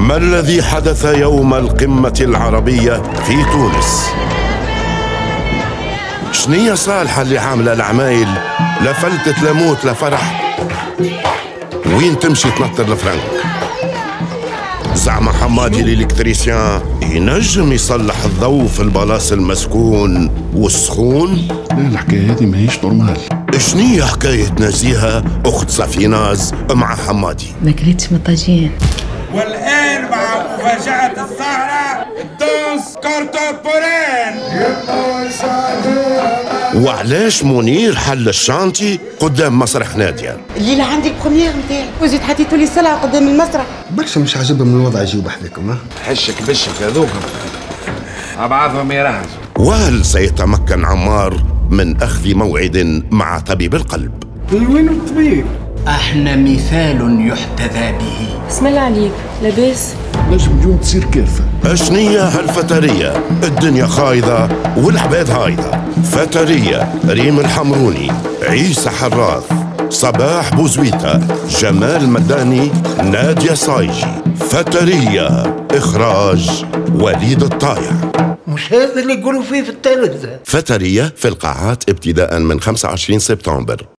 ما الذي حدث يوم القمة العربية في تونس؟ شنية صالحة اللي عاملة العمايل؟ لا فلتت لا موت لا فرح، وين تمشي تنطر الفرنك؟ زعما حمادي الإلكتريسيان ينجم يصلح الضوء في البلاص المسكون والسخون؟ لا، الحكاية هذه ماهيش نورمال. شنية حكاية نزيهة أخت صفيناز مع حمادي؟ ما كليتش من الطاجين. والآن مع مفاجأة السهرة دانس كونتمبورين. وعلاش منير حل الشانتي قدام مسرح نادية؟ الليلة عندي البروميير نتاعي، وزيد حطيتوا لي السلعة قدام المسرح. برشا مش عاجبهم الوضع، يجيو بحذاكم. حشك بشك هذوك مع بعضهم يرهزوا. وهل سيتمكن عمار من أخذ موعد مع طبيب القلب؟ وين الطبيب؟ احنا مثال يحتذى به. بسم الله عليك، لاباس؟ نجم اليوم تصير كارثة. شنية هالفترية؟ الدنيا خايضة والعباد هايضة. فترية ريم الحمروني، عيسى حراث، صباح بوزويتا، جمال مداني، نادية صايجي. فترية إخراج وليد الطايع. مش هذا اللي يقولوا فيه في التلفزة. فترية في القاعات ابتداء من 25 سبتمبر.